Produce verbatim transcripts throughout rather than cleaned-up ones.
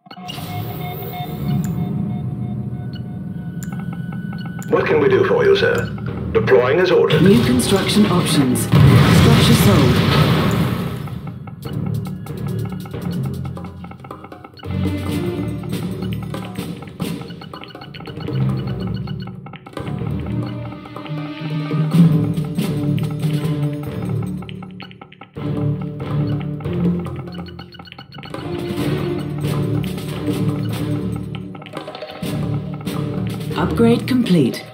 What can we do for you, sir? Deploying as ordered. New construction options. Structure sold. Upgrade complete.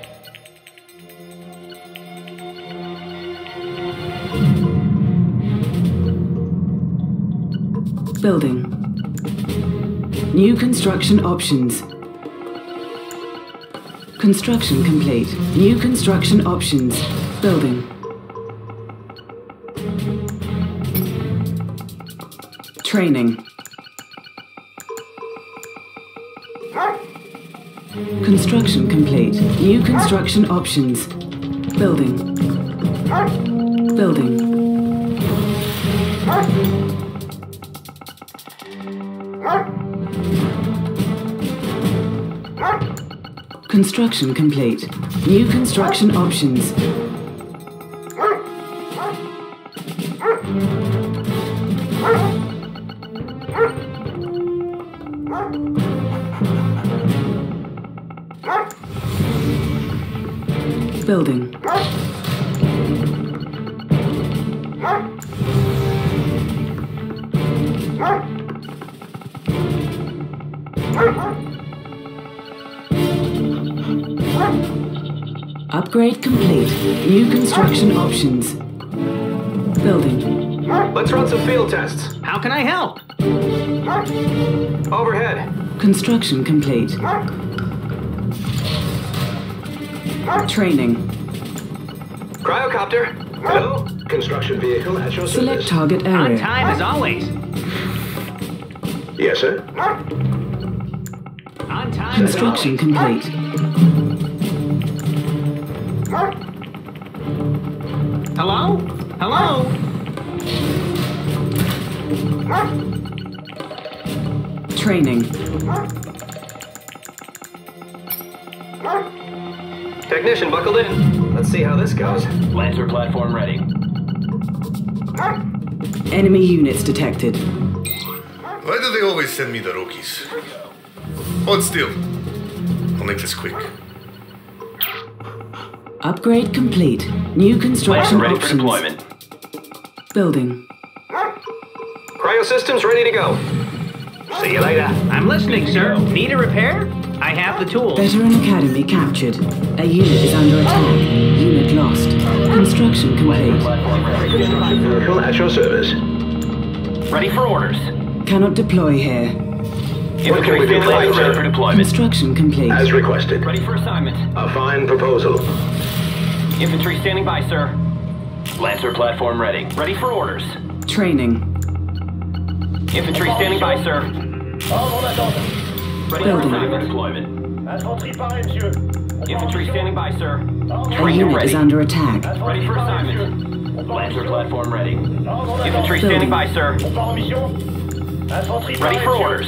Building. New construction options. Construction complete. New construction options. Building. Training. Construction complete. New construction options. Building. Building. Construction complete. New construction options. Building. Upgrade complete. New construction options. Building. Let's run some field tests. How can I help? Overhead. Construction complete. Training. Cryocopter. Hello? Construction vehicle at your Select service. target On area. time as always. Yes, sir. On time Construction as always. complete. Hello? Hello? Training. Technician buckled in. Let's see how this goes. Lancer platform ready. Enemy units detected. Why do they always send me the rookies? Hold still. I'll make this quick. Upgrade complete. New construction Lancer ready options. for deployment. Building. Cryosystems ready to go. See you later. I'm listening, sir. Need a repair? I have the tools. Veteran Academy captured. A unit is under attack. Unit lost. Construction complete. Platform ready. Construction vehicle at your service. Ready for orders. Cannot deploy here. Infantry we do standing for by, you, ready sir? for deployment. Construction complete. As requested. Ready for assignment. A fine proposal. Infantry standing by, sir. Lancer platform ready. Ready for orders. Training. Infantry standing by, sir. Ready for Building. assignment deployment. Infantry standing by, sir. A Trainer unit ready. is under attack. Ready for assignment. Lancer platform ready. Infantry standing by, sir. Ready for orders.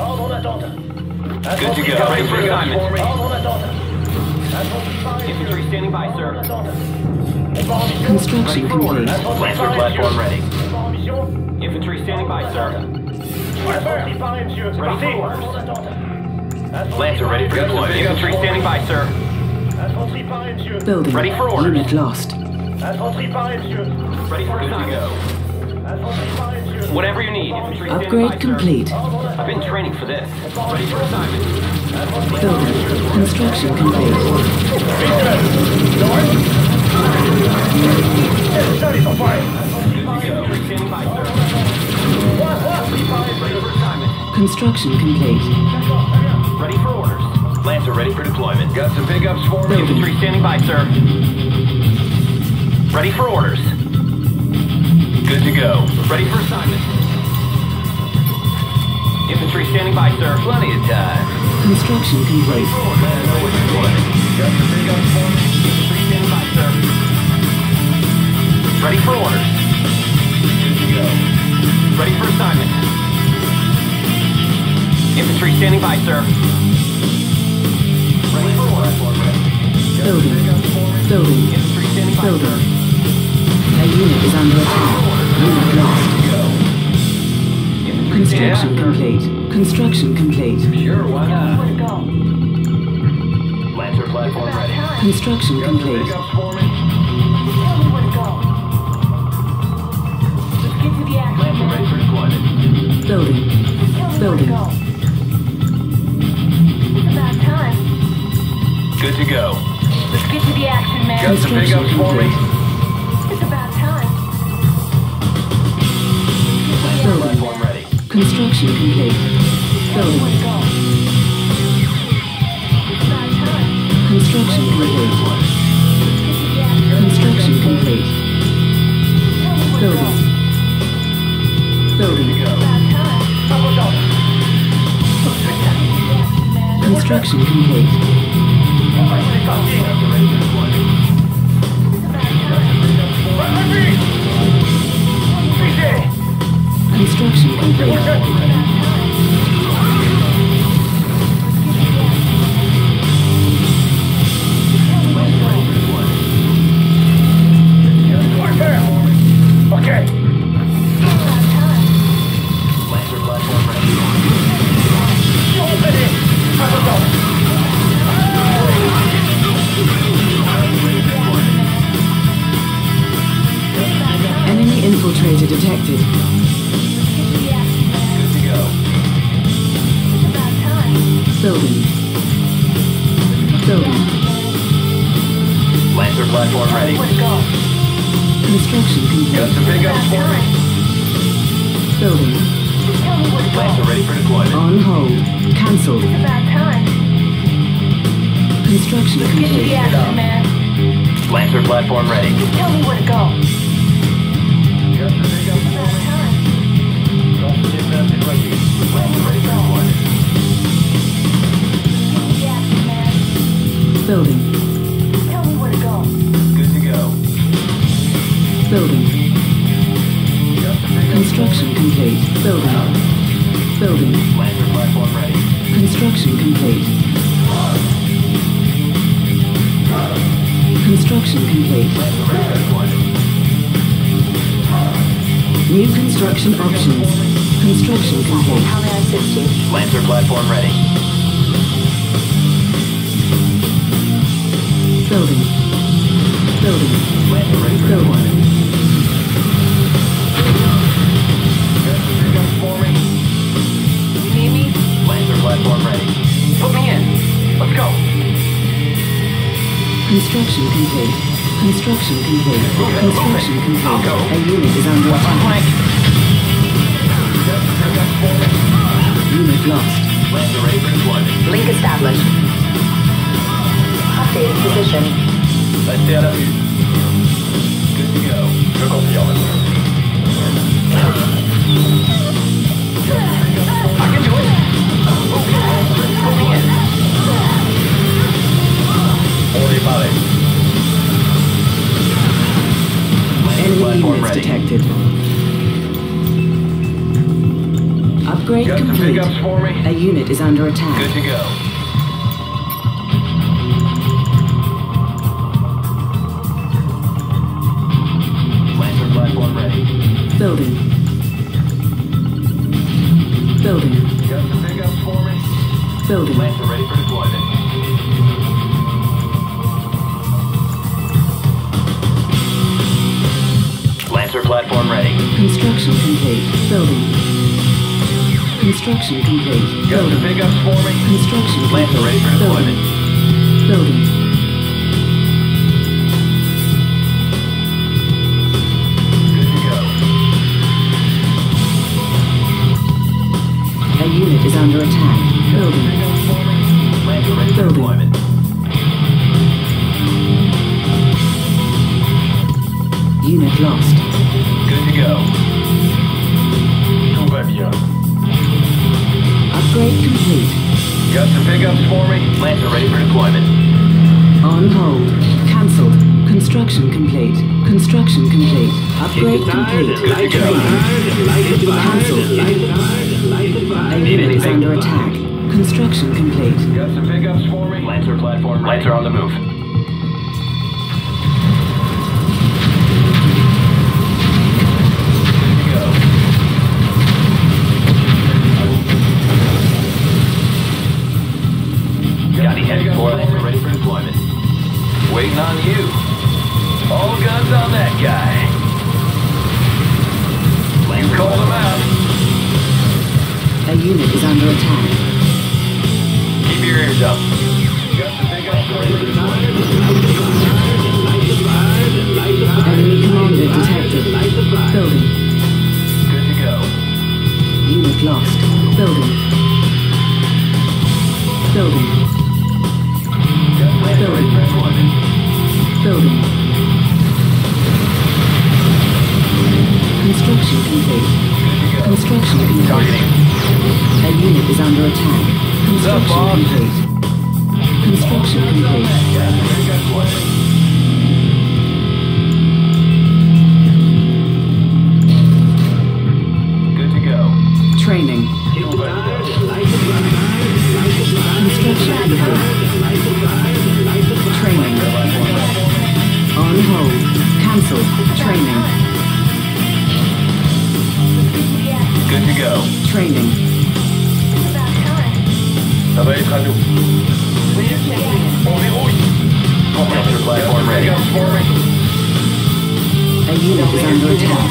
Good to go. Ready for assignment. Infantry standing by, sir. Construction complete. Lancer platform ready. Infantry standing by, sir. Ready for orders. Lancer ready for deployment. Infantry standing by, sir. Building. Ready for orders. Unit lost. Ready for good to go. Whatever you need. Infantry standing Upgrade by, sir. complete. I've been training for this. Ready for assignment. Building. Construction complete. Infantry standing by, sir. Ready for assignment. Construction complete. Ready for orders. Lancer ready for deployment. Got some pickups for me. Infantry standing by, sir. Ready for orders. Good to go. Ready for assignment. Infantry standing by, sir. Plenty of time. Construction complete. Got some pickups for me. Infantry standing by, sir. Ready for orders. Good to go. Ready for assignment. Infantry standing by, sir. Ready for order. Building. Building. Infantry standing by, Building. sir. A unit is under attack. Unit lost. Construction complete. Construction complete. Sure, why not? Lancer platform ready. Construction complete. Pickups for me. Lancer ready for deployment. Building. Building. Good to go. Let's get to the action, man. Got some pickups for me. It's about time. Lancer Building. platform ready. Construction complete. Building. Let's go. It's about time. Construction complete. Construction complete. Building. Building. About time. Construction complete. Construction complete. Okay. Lancer platform ready. Open it. Enemy infiltrator detected. Good to go. Building. Building. Lancer platform ready. Construction complete. Got some pickups for me. Building. Lancer ready for deployment. On hold. Cancelled. About time. Construction Get to the complete. action, man. Lancer platform ready. Just tell me where to go. Got some pickups for About me. time. Lancer ready for deployment. Get to the action, man. Building. Just tell me where to go. Good to go. Building. Got some pickups. Construction complete. Building. Building. Lancer platform ready. Construction complete. Construction complete. Lancer ready for deployment. New construction options. Construction complete. How may I assist you? Lancer platform ready. Building. Building. Lancer ready for Building. deployment. Got some pickups for me. You need me? Lancer platform ready. Put me in. Let's go. Construction complete. Construction complete. Construction complete. I'll go. A unit is under What's my attack. flank? Got some pickups for me. Unit lost. Lancer ready for deployment. Link established. Updating position. Restez à l'affût. Good to go. Je confirme. I can do it. Put me in. On est paré. Enemy Platform units ready. detected. Upgrade Got some complete. pickups for me. A unit is under attack. Good to go. Lancer platform ready. Building. Building. Got some pickups for me. Building. Lancer ready for deployment. Lancer platform ready. Construction complete. Building. Construction complete. Got some Building. pickups for me. Construction Lancer complete. ready for Building. deployment. Building. Good to go. A unit is under attack. Building. Pickups for me. Lancer ready for Building. deployment. Unit lost. Good to go. Tout va bien. Upgrade complete. Got some pickups for me. Lancer ready for deployment. On hold. Cancelled. Construction complete. Construction complete. Upgrade complete. Good to go. Cancelled. A unit is under attack. Construction complete. Got some pickups for me? Lancer platform ready. Lancer on the move. Got any heavy for us? Ready for deployment. Waiting on you. All guns on that guy. You called him out. A unit is under attack. Keep your ears up. Got the big ups ready for deployment. Enemy commander detected. Building. Good to go. Unit lost. Building. Building. Got ready for deployment. Building. Construction complete. Construction complete. Targeting. A unit is under attack. Construction complete. Construction complete. Good to go. Training. Construction complete. Training. On hold. Cancel. Training. Good to go. Training. Travail radio. On dérouille. Compressor platform ready. A unit is under attack.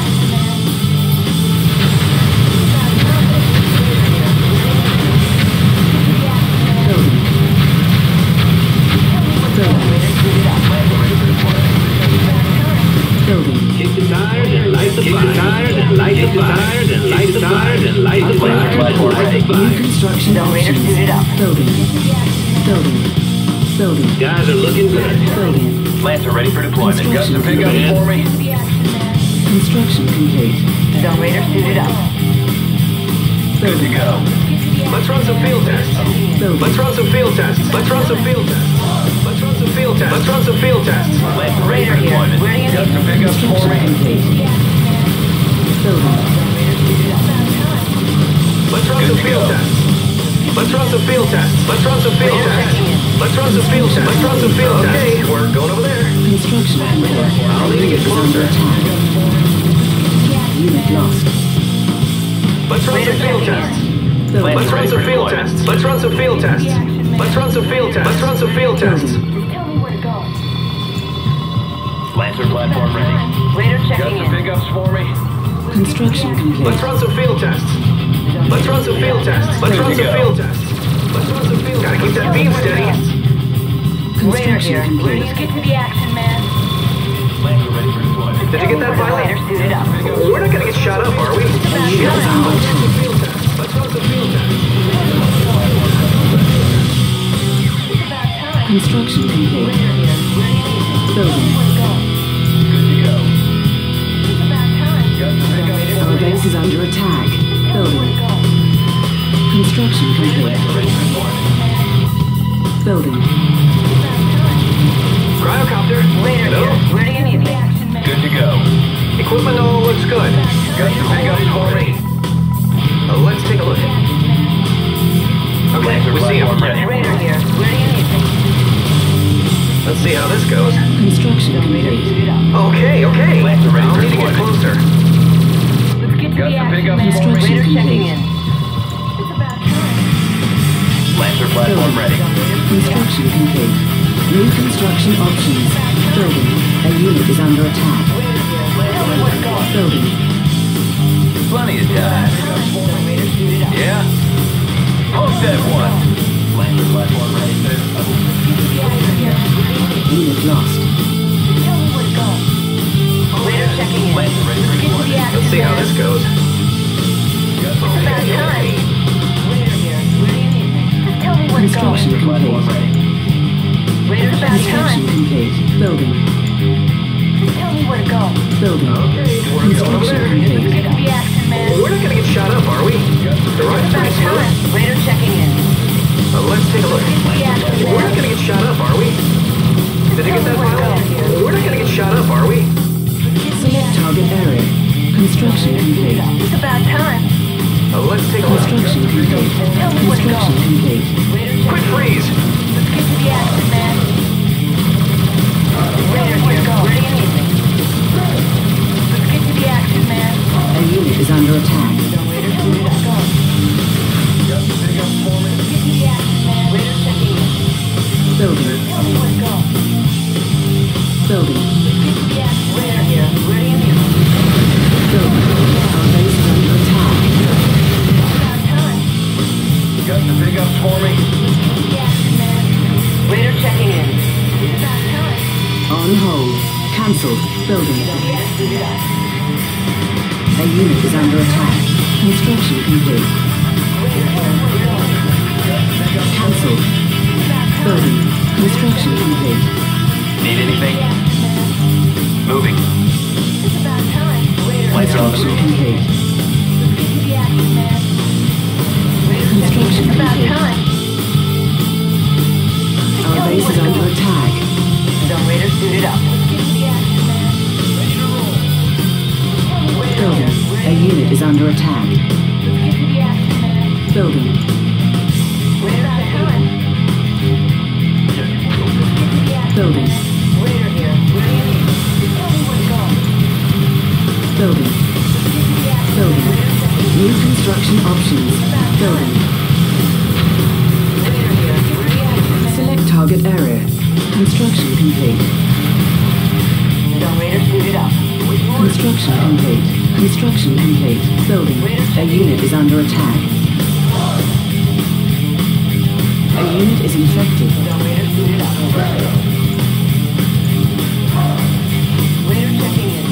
Building. Building. Kick the tires and light the fire. Tires and light the fires and light the fires and light the fires. New construction options. Building. Building. Building. Guys are looking good. Building. Lancer ready for deployment. Got some pickup for me? Construction complete. Zone Raider suited up. Good to go. Let's run some field tests. Building. Let's run some field tests. Let's run some field tests. Let's run some field tests. Let's run some field tests. Lancer ready for deployment. Got some pickups for Construction me? complete. Building. Let's run Good some to field go. tests. Let's run some field tests. Let's run some field tests. Let's run some field tests. Let's run some field tests. Okay, we're going over there. Construction complete. I'll need to get Unit is under closer. attack. Unit lost. Let's run some field tests. Building. Let's run some field tests. Let's run some field tests. Let's run some field tests. Let's run some field tests. Lancer platform ready. Raider Got checking some in. pickups for me? Construction complete. Let's run some field tests. Let's run some field tests. Let's run some field tests. Let's run some field tests. Gotta keep that beam steady. Raider Construction here. complete. Let's get to the action, man. Lancer ready for deployment. Did you get that, Raider pilot? suited up. We're not gonna get shot up, are we? A unit is under attack. Field tests. Let's run some field tests. Construction complete. Building. Good to go. Got some pickups Our base is under attack. Building. Construction complete. Building. Cryocopter. Raider Hello? here. Where do you need me? Good to go. Equipment all looks good. Got some pickups for me? Uh, let's take a look. Okay, Lancer we see him. platform ready. Raider here. Where do you need me? Let's see how this goes. Construction complete. Suited up. Okay, okay. Lancer ready I'll for need to get deployment. closer. Let's get to Got the some action, pickups man. for me? Raider checking complete. in. It's about time. Lancer platform ready. Construction complete. New construction options. Building. A unit is under attack. Building. Plenty of time. Yeah? Poke that one. Lancer platform ready. Unit lost. Raider checking in. Lancer ready for Get to the deployment. action, Let's see how man. this goes. Got some It's about pickups. time. Raider here. Where do you need me? Just tell me where to go. Construction Platform complete. ready. Raider, it's about Construction time. complete. Building. Just tell me where to go. Building. Okay, we're going over Construction there. Let's complete. get to the action, man. We're not gonna get shot up, are we? The ride's It's pretty about smooth. time. Raider checking in. Uh, let's take a look. Get to the action, We're not man. gonna get shot up, are we? Did you get that, pilot? We're not gonna get shot up, are we? Select target area. Construction complete. It's about time. Uh, let's take a look. Construction complete. Construction complete. Quick freeze! Let's get to the action, man. Raider here. Where do you need me? Let's get to the action, man. A unit is under attack. Raider, shoot it up. Go. Let's get to the action, man. Raider checking in. Building. Let's go. Building. Let's get to the action. Raider here. Where do you need me? Building. Our base is under attack. About time. You got the big ups for me? Let's get to the action, man. Raider checking in. It's about time. On hold. Cancelled. Building. Raider, shoot it up. A unit is under attack. Construction complete. Raider here. Where do you need me? Cancelled. Building. Construction complete. Need anything? Moving. It's about time. Raider, Lights are on. Construction complete. let's get to the action, man. Raider checking in. Construction It's about complete. time. Our base is under attack. Don't Raider, suit it up. Let's get to the action, man. Ready to roll. Raider Building. here. Where A do you need me? unit is under attack. Let's get to the action, man. Building. Raider, about time. Let's get to the action. Building. Raider here. Where do you need me? Tell me where to go. Building. Let's get to the action. Building. Raider checking in. New construction options. Building. Raider here. Where do you need me? Select target area. Construction complete. Don't Raider, suit it up. Construction complete. Construction complete. Building. A unit is under attack. A unit is infected. Don't Raider, suit it up. Raider checking in.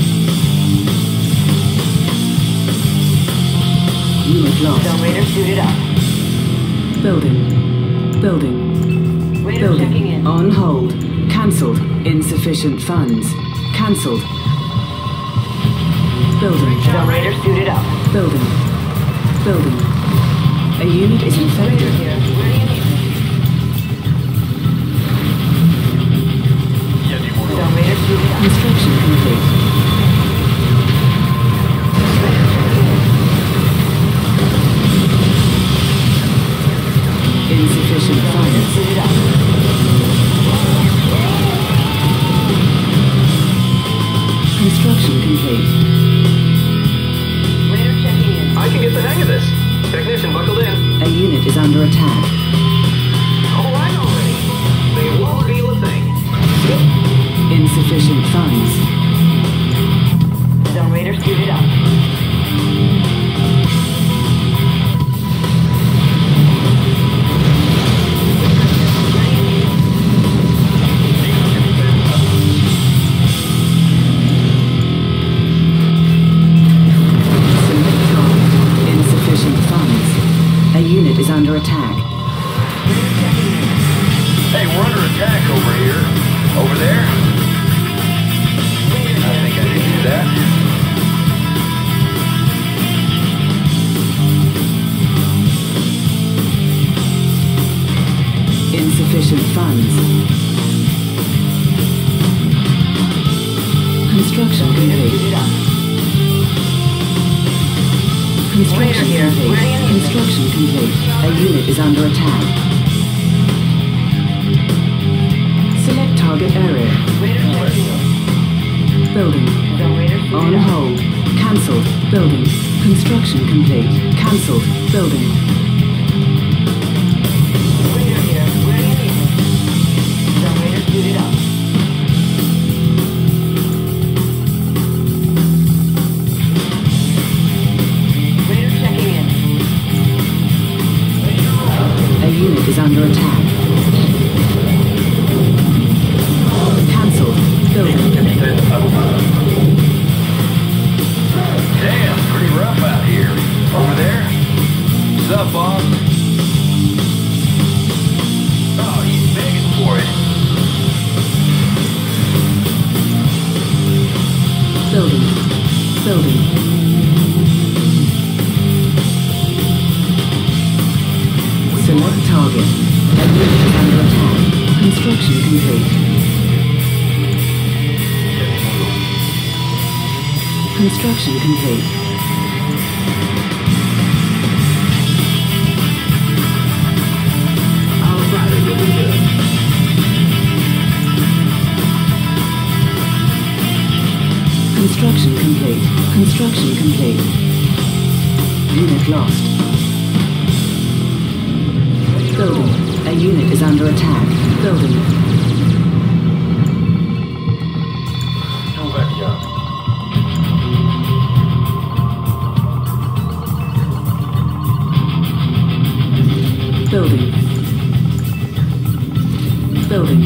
Unit Don't lost. Raider, suit it up. Building. Building. Raider checking Building. in. On hold. Cancelled. Insufficient funds. Cancelled. Building. Don't Raider, suit it up. Building. Building. A unit is Raider infected. here. Where do you need me? Don't Raider, suit it up. Construction complete. Insufficient funds. Suit it up. Construction complete. Raider checking in. I can get the hang of this. Technician buckled in. A unit is under attack. All right already. They won't feel a thing. Insufficient funds. Don't Raider, suit it up. Insufficient funds. A unit is under attack. Hey, we're under attack over here. Over there? I think I can do that. Insufficient funds. Construction complete. Suit it up. Construction Raider here. complete. Where do you need me? Construction complete. A unit is under attack. Select target area. Raider checking in. Building. Don't Raider, suit On it up. hold. Cancelled. Building. Construction complete. Cancelled. Building. Raider here. Where do you need me? Don't Raider, suit it up. Raider checking in. A unit is under attack. Cancelled. Building. Damn, pretty rough out here. Over there? What's up, boss? Oh, he's begging for it. Building. Building. Select target. A unit is under attack. Construction complete. Construction complete. Construction complete. Construction complete. Unit lost. Building. A unit is under attack. Building. Tout va bien. Building. Building.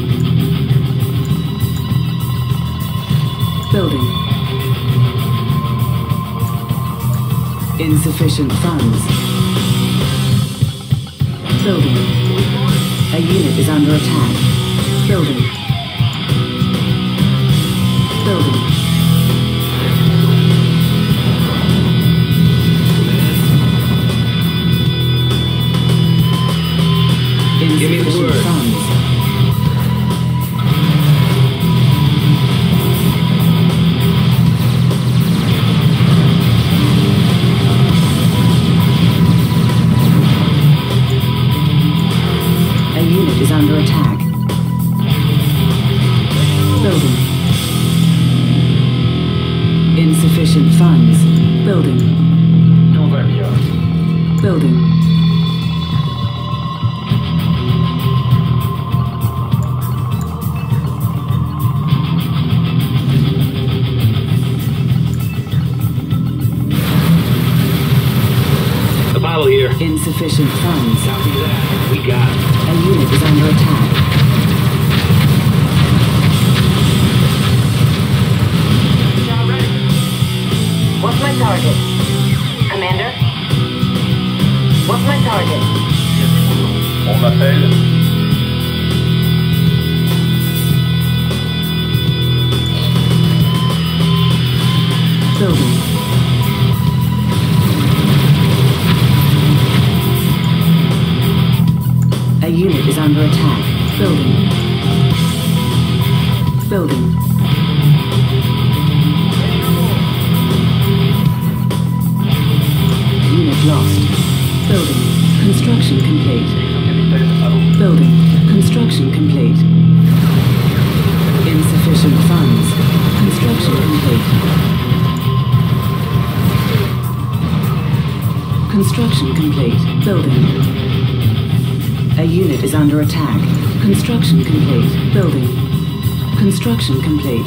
Building. Insufficient funds. Building. A unit is under attack. Building. Building. Give me the Insufficient word. funds. A unit is under attack. Building. Insufficient funds. Building. Tout va bien. Building. Apollo here. Insufficient funds. Copy that. We got it. A unit is under attack. What's my target? Commander? What's my target? On m'appelle. Building. A unit is under attack. Building. Building. Unit lost. Building. Construction complete. Building. Construction complete. Insufficient funds. Construction complete. Construction complete. Building. A unit is under attack. Construction complete. Building. Construction complete.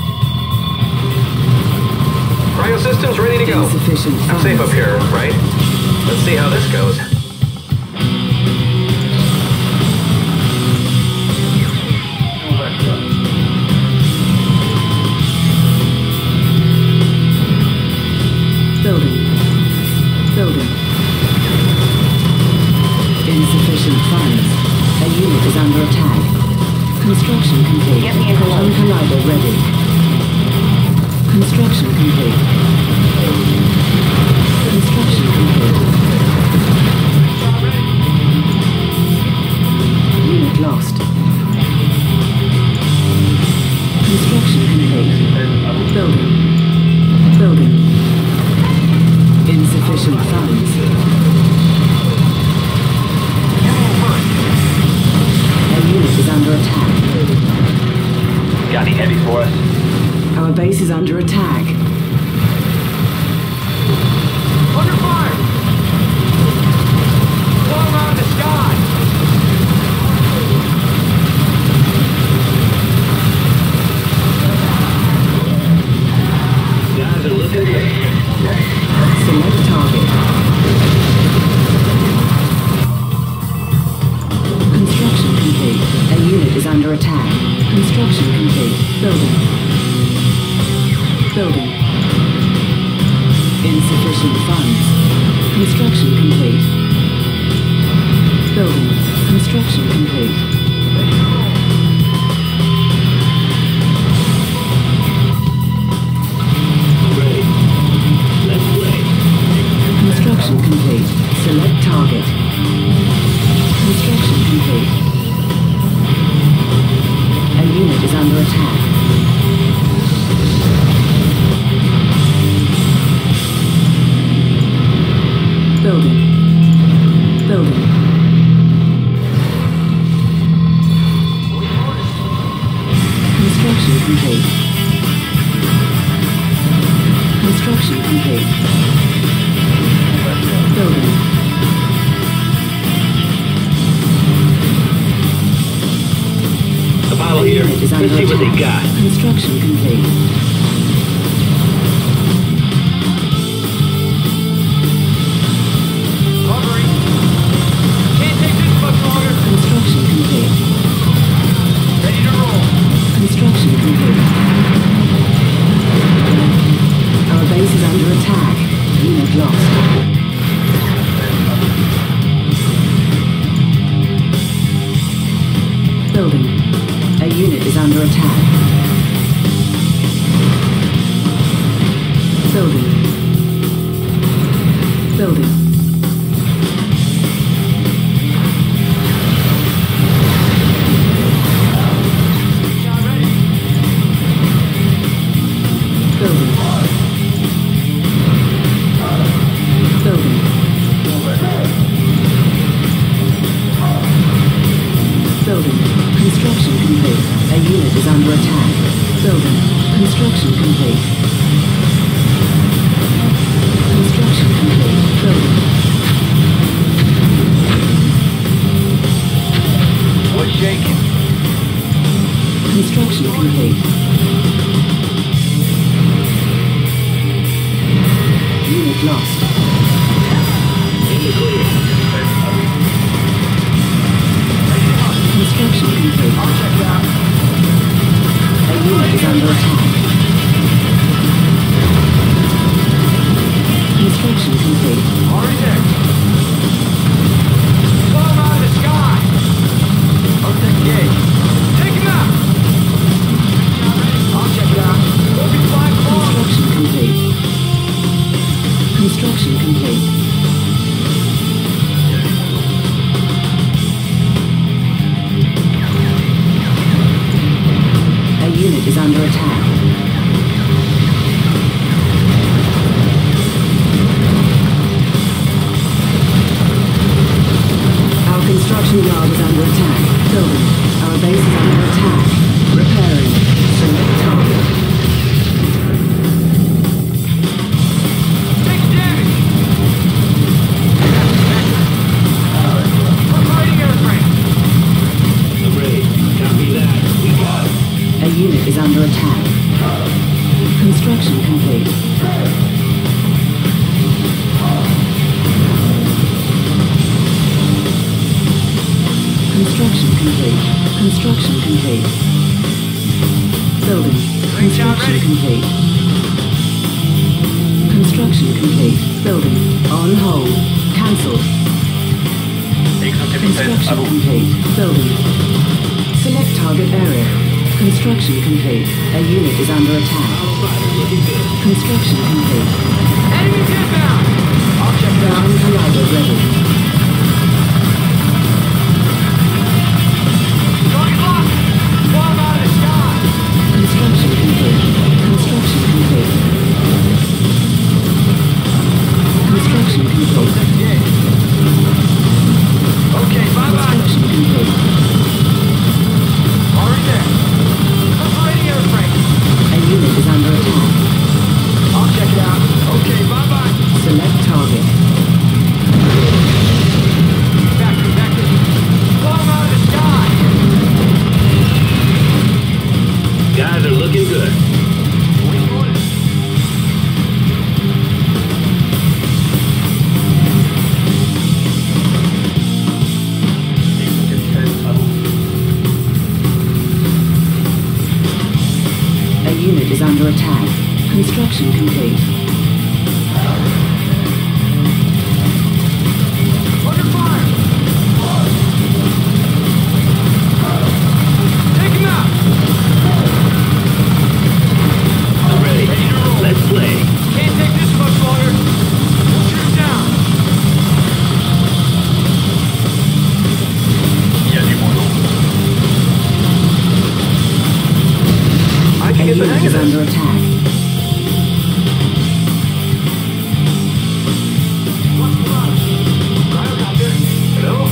Cryo systems ready to go. Insufficient I'm funds. safe up here, right? Let's see how this goes. Tout va bien. Building. Building. Insufficient funds. A unit is under attack. Construction complete. Get me in the Proton loop. collider ready. Construction complete. Construction complete. Unit lost. Construction complete. Building. Building. Insufficient funds. A unit is under attack. Got any heavies for us? Our base is under attack. Under fire! Blow around the sky! Guys are looking good. Select target. Construction complete. A unit is under attack. Construction complete. Building. Building. Insufficient funds. Construction complete. Building. Construction complete. Ready. Let's play. Construction complete. Select target. Construction complete. A unit is under attack. Building. Building. Construction complete. Construction complete. Building. Apollo here. Unit is under Let's see what they attack. got. Construction complete. Covering. Can't take this much longer. Construction complete. Ready to roll. Construction complete. Our base is under attack. Unit lost. Building. A unit is under attack. Building. Building. Building. Building. Building. Construction complete. A unit is under attack. Building. Construction complete. Construction complete. Building. What's shaking? Construction complete. Unit lost. In the clear. Construction complete. I'll check it out. A unit is under attack. Construction complete. Already there. Blow him out of the sky. I'll take the gauge. Take him out. I'll check it out. We'll be flying along. Construction complete. Construction complete. A unit is under attack. Our construction yard is under attack. Building. Our base is under attack. Repairing. Select target. Take damage. I'm fighting airframe. Afraid. Copy that. We got it. A unit is under attack. Construction complete. Construction complete. Construction complete. Building. Construction complete. Construction complete. Building. On hold. Cancelled. Construction complete. Building. Select target area. Construction complete. A unit is under attack. Construction complete. Enemies inbound. I'll check it out. Ground collider ready. Target locked. Blow him out of the sky. Construction complete. Construction complete. Construction complete. Take the gauge. Okay, bye-bye. Construction complete. Already there. Operating airframe. A unit is under attack. I'll check it out. Okay, bye-bye. Select target. Factory, factory. Blow him out of the sky. Guys are looking good. A unit is under attack. Construction complete. Under fire. Take him out. I'm ready. Let's play. Can't take this much longer. We'll shoot him down. I A can get the unit hang is of this. under attack. Hello?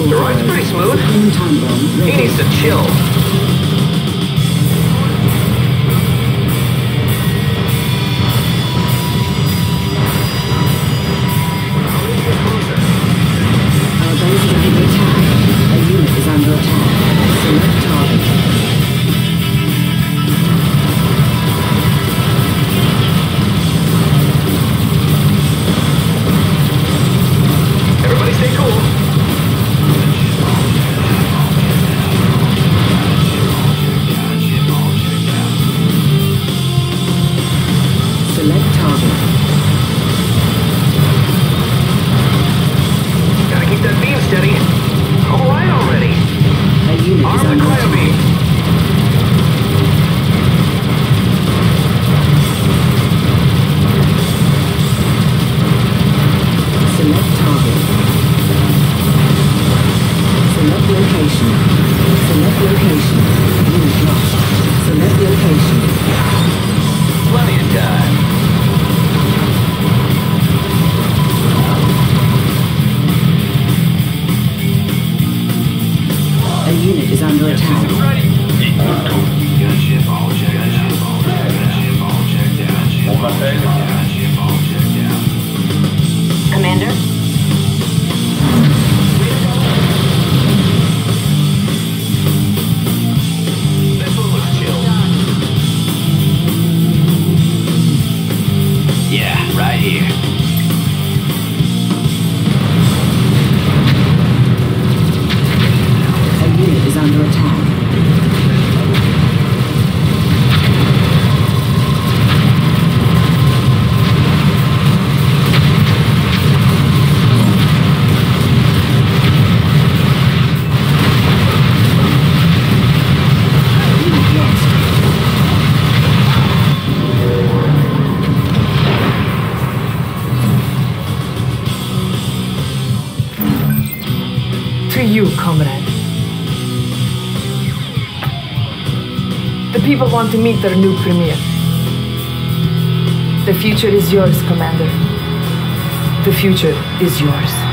The ride's pretty smooth. Supreme time bomb He ready. needs to chill. Our base is under attack. A unit is under attack. Select target. Everybody stay cool. Select target. Gotta keep that beam steady. All right already. A unit Arm is the under cryo attack. beam. Select target. Select location. Select location. Unit lost. Select location. Plenty of time. A unit is under attack. Gunship all checked out. Gunship all checked out. Gunship all checked out. Commander? This one looks chill. Yeah, right here. A unit is under attack. Unit lost. To you, comrade. The people want to meet their new premier. The future is yours, Commander. The future is yours.